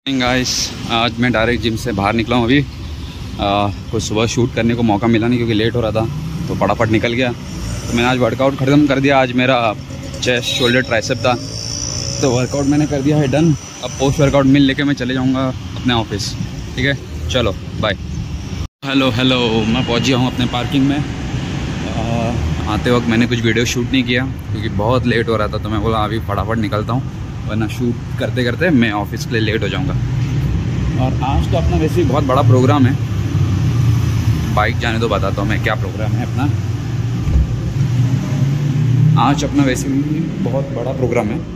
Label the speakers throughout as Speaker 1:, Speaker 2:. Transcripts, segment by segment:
Speaker 1: Guys, आज मैं direct gym से बाहर निकला हूँ। अभी कुछ सुबह शूट करने को मौका मिला नहीं क्योंकि लेट हो रहा था, तो फटाफट निकल गया। तो मैंने आज वर्कआउट ख़त्म कर दिया। आज मेरा चेस्ट शोल्डर ट्राइसेप था, तो वर्कआउट मैंने कर दिया है डन। अब पोस्ट वर्कआउट मील लेके मैं चले जाऊँगा अपने ऑफिस। ठीक है, चलो बाय। हेलो, मैं पहुँच गया हूँ अपने पार्किंग में। आते वक्त मैंने कुछ वीडियो शूट नहीं किया क्योंकि बहुत लेट हो रहा था, तो मैं बोला अभी फटाफट निकलता हूँ, वरना शूट करते करते मैं ऑफिस के लिए लेट हो जाऊंगा। और आज तो अपना वैसे ही बहुत बड़ा प्रोग्राम है। बाइक जाने दो, बताता हूँ मैं क्या प्रोग्राम है अपना। आज अपना वैसे ही बहुत बड़ा प्रोग्राम है।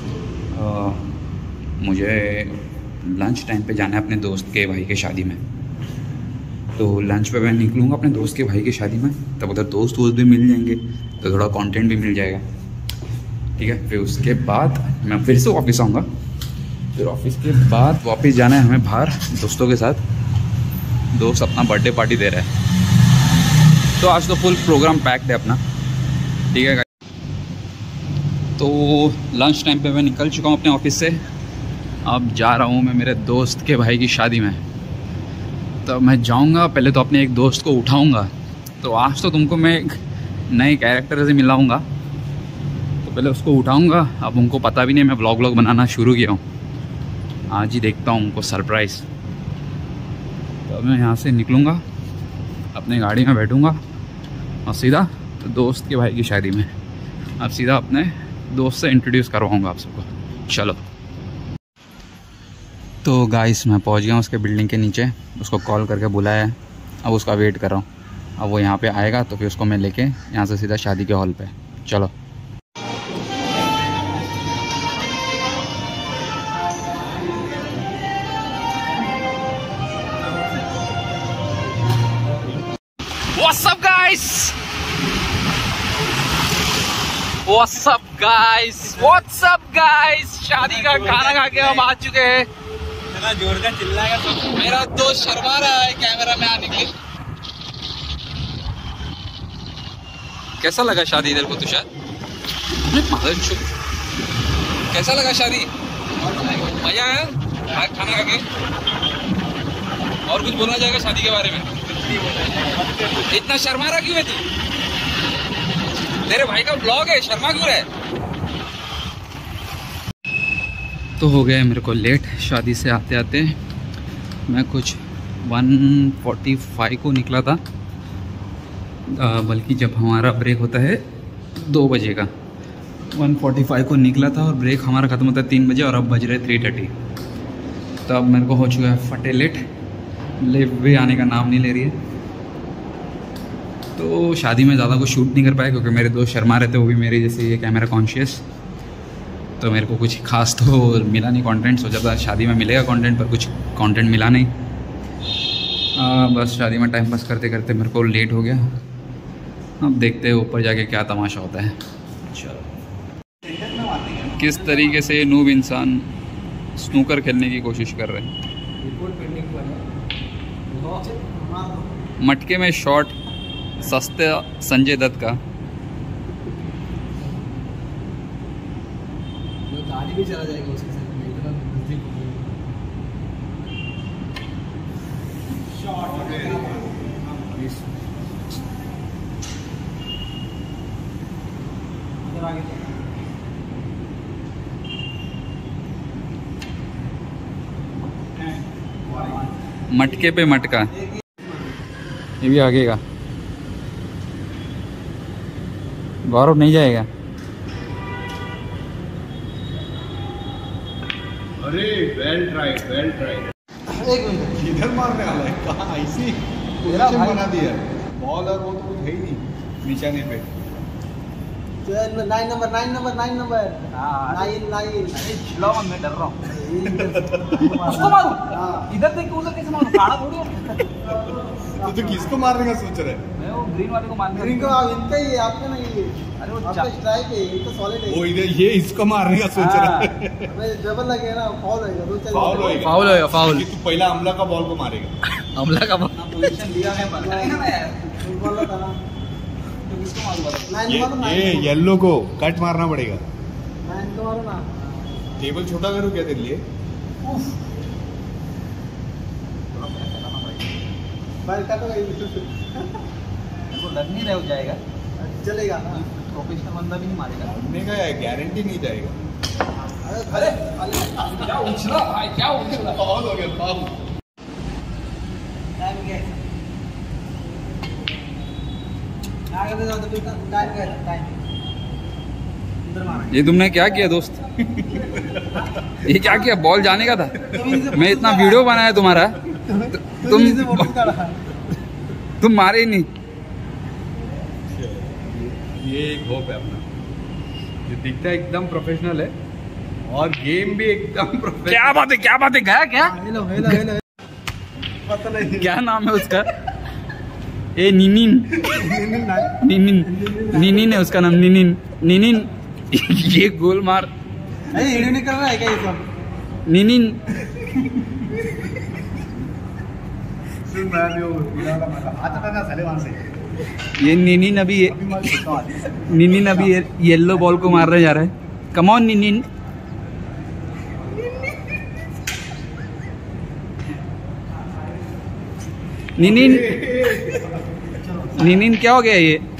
Speaker 1: मुझे लंच टाइम पे जाना है अपने दोस्त के भाई के शादी में। तो लंच पे मैं निकलूँगा अपने दोस्त के भाई की शादी में, तब उधर दोस्त भी मिल जाएंगे, तो थोड़ा कंटेंट भी मिल जाएगा। ठीक है, फिर उसके बाद मैं फिर से ऑफिस आऊँगा। फिर ऑफिस के बाद वापस जाना है हमें बाहर दोस्तों के साथ। दोस्त अपना बर्थडे पार्टी दे रहा है, तो आज तो फुल प्रोग्राम पैक्ड है अपना। ठीक है, तो लंच टाइम पे मैं निकल चुका हूँ अपने ऑफिस से। अब जा रहा हूँ मैं मेरे दोस्त के भाई की शादी में। तो मैं जाऊँगा, पहले तो अपने एक दोस्त को उठाऊँगा। तो आज तो तुमको मैं एक नए कैरेक्टर से मिलाऊँगा, तो पहले उसको उठाऊँगा। अब उनको पता भी नहीं मैं व्लॉग बनाना शुरू किया हूँ। आज ही देखता हूँ उनको सरप्राइज़। तो अब मैं यहाँ से निकलूँगा, अपने गाड़ी में बैठूँगा और सीधा दोस्त के भाई की शादी में। अब सीधा अपने दोस्त से इंट्रोड्यूस करवाऊँगा आप सबको। चलो, तो गाइस मैं पहुँच गया हूँ उसके बिल्डिंग के नीचे। उसको कॉल करके बुलाया है, अब उसका वेट कर रहा हूँ। अब वो यहाँ पे आएगा तो फिर उसको मैं लेके यहाँ से सीधा शादी के हॉल पे। चलो, What's up guys? What's up guys? What's up guys? शादी का खाना खा के हम आ चुके हैं। इतना जोरदार चिल्लाएगा तो मेरा दोस्त शर्मा रहा है कैमरा में आने के लिए। कैसा लगा शादी इधर को तुषार? कैसा लगा शादी? मजा आया खाना खा के? और कुछ बोलना चाहेगा शादी के बारे में? इतना शर्मा रहा क्यों है तू? तेरे भाई का ब्लॉग है, शर्मा क्यों है? तो हो गया मेरे को लेट शादी से आते आते। मैं कुछ 1:45 को निकला था, बल्कि जब हमारा ब्रेक होता है 2 बजे का। 1:45 को निकला था और ब्रेक हमारा ख़त्म होता है 3 बजे, और अब बज रहे 3:30। तो अब मेरे को हो चुका है फटे लेट। लिफ्ट भी आने का नाम नहीं ले रही है। तो शादी में ज़्यादा कुछ शूट नहीं कर पाया क्योंकि मेरे दोस्त शर्मा रहे थे, वो भी मेरे जैसे ये कैमरा कॉन्शियस। तो मेरे को कुछ खास तो मिला नहीं कंटेंट। सोचा था शादी में मिलेगा कंटेंट, पर कुछ कंटेंट मिला नहीं। बस शादी में टाइम पास करते करते मेरे को लेट हो गया। अब देखते हैं ऊपर जाके क्या तमाशा होता है। चलो, किस तरीके से नूब इंसान स्नूकर खेलने की कोशिश कर रहे हैं। मटके में शॉट सस्ते संजय दत्त का। गाड़ी भी चला जाएगा उसके साथ में, इतना नजदीक शॉट मटके पे मटका। ये भी आगे का गौरव नहीं जाएगा।
Speaker 2: अरे वेल ट्राई। एक मिनट, इधर मारने वाला है कहाँ? ऐसी पोजीशन बना दिया बॉल, और वो तो कुछ है ही नहीं निशाने पे।
Speaker 3: 9 नंबर। मैं डर रहा हूँ। उसको मारूं? इधर देख के उधर कैसे मारूं? काड़ा थोड़ी है।
Speaker 2: तो किसको मारने का सोच रहा है?
Speaker 3: मैं वो ग्रीन वाले को मारने।
Speaker 4: ग्रीन को इनका ही है, आपका नहीं है।
Speaker 3: अरे वो
Speaker 4: आपका स्ट्राइक है, ये तो सॉलिड है।
Speaker 2: वो इधर ये इसको मारने का सोच रहा है।
Speaker 4: अबे डबल लगे ना, फाउल होएगा।
Speaker 2: फाउल होएगा।
Speaker 1: फाउल।
Speaker 2: तू पहला हमला का बॉल को मारेगा।
Speaker 1: हमला का
Speaker 3: पोजीशन लिया है
Speaker 4: फुटबॉल था ना,
Speaker 3: तो किसको मारूंगा?
Speaker 2: ये येलो को कट मारना पड़ेगा।
Speaker 4: को मारो ना।
Speaker 2: टेबल छोटा करूँ क्या तेरे लिए?
Speaker 4: भाई काटो भाई
Speaker 3: वो लग नहीं रहा हो जाएगा,
Speaker 4: चलेगा ना।
Speaker 3: प्रोफेशनल बंदा भी नहीं मारेगा।
Speaker 2: हमने का गारंटी नहीं जाएगा।
Speaker 4: अरे
Speaker 3: क्या उछला भाई, क्या उछला।
Speaker 2: फाउल हो गया, फाउल।
Speaker 4: टाइम क्या है? आगे तो टाइम क्या है? टाइम इधर मारा।
Speaker 1: ये तुमने क्या किया दोस्त? ये क्या किया? बॉल जाने का था। मैं इतना वीडियो बनाया तुम्हारा, तुम मारे ही नहीं।
Speaker 2: ये एक होप है अपना, ये दिखता है एकदम प्रोफेशनल है और गेम भी एकदम प्रोफेशनल।
Speaker 1: क्या बात है, क्या बात है, गया क्या?
Speaker 4: हेलो हेलो हेलो पता नहीं
Speaker 1: क्या नाम है उसका? ए निनिन, निनिन, निनिन है उसका नाम, निनिन, निनिन। ये गोल मार।
Speaker 4: अरे वीडियो नहीं कर रहा है क्या ये सब?
Speaker 1: निनिन,
Speaker 2: सुन मैं भी वो बिना मारा हाथ हटाना साले वहां से।
Speaker 1: ये निनिन अभी निनिन अभी येलो बॉल को मारने जा रहा है। Come on निनिन। निनिन, निनिन क्या हो गया ये?